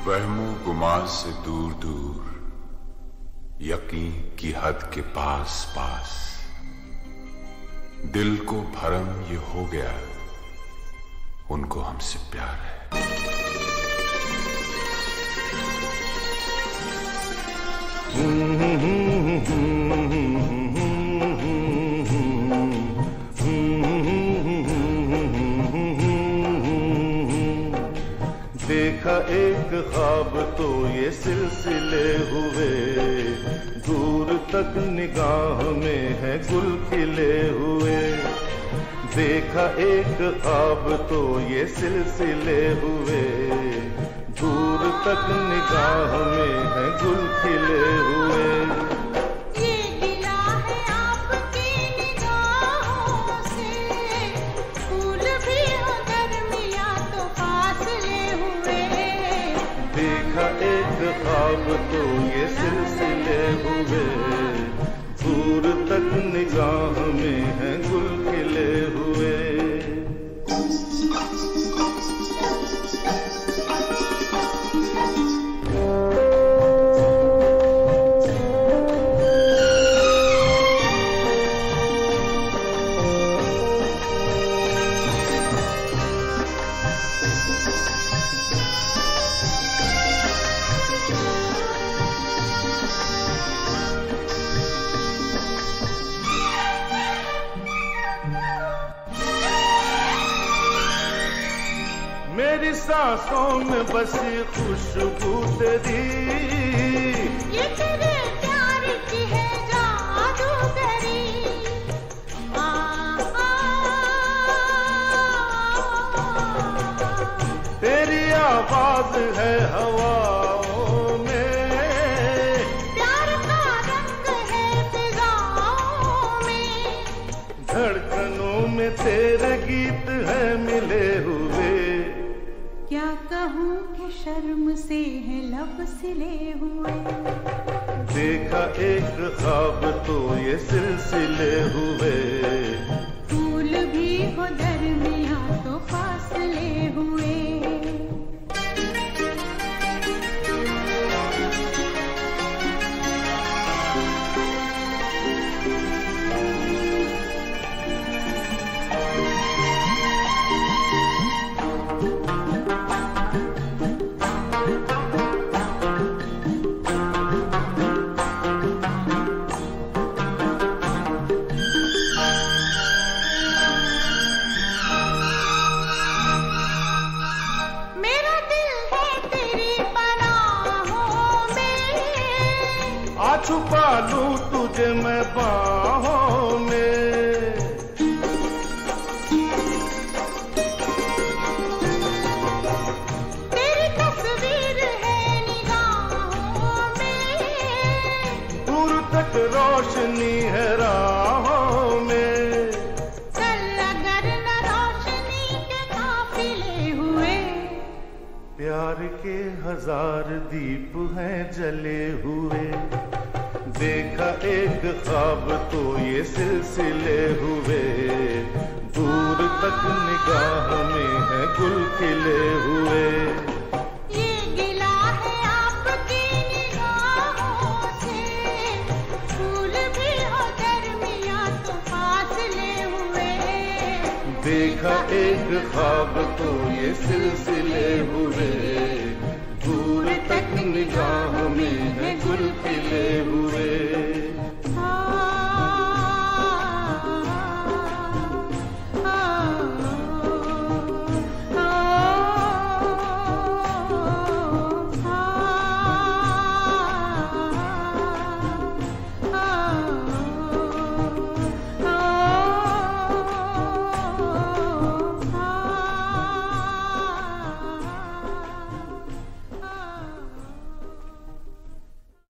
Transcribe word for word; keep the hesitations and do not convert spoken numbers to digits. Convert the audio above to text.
वहमो गुमा से दूर दूर, यकीन की हद के पास पास, दिल को भरम ये हो गया, उनको हमसे प्यार है। देखा एक ख्वाब तो ये सिलसिले हुए, दूर तक निगाह में है गुल खिले हुए। देखा एक ख्वाब तो ये सिलसिले हुए, दूर तक निगाह में है गुल खिले हुए। ये गिला है आपकी निगाहों से, फूल भी हो दरमिया तो फासले हुए। देखा एक ख्वाब तो ये सिलसिले हुए, दूर तक निगाह में है गुल खिले हुए। मेरी सांसों में बसी खुशबू तेरी, ये तेरे प्यार की है जादूगरी। आ, आ, तेरी आवाज है हवाओं में, प्यार का रंग है फिजाओं में। धड़कनों में तेरे गीत है मिले हुए। क्या कहूँ कि शर्म से है लब सिले हुए। देखा एक ख्वाब तो ये सिलसिले हुए, फूल भी हो दरमिया तो फासले हुए। आ छुपा लूं तुझे मैं बाहों में, तेरी तस्वीर है निगाहों में। दूर तक रोशनी है राहों में। चल अगर न रोशनी के काफिले हुए। प्यार के हजार दीप हैं जले हुए। देखा एक ख्वाब तो ये सिलसिले हुए, दूर तक निगाह में है गुल खिले हुए। ये गिला है आपकी निगाहों से, फूल भी हो दरमिया तो फासले हुए। देखा एक ख्वाब तो ये सिलसिले हुए, दूर तक निगाह में है गुल खिले हुए।